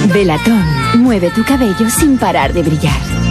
Velatón, mueve tu cabello sin parar de brillar.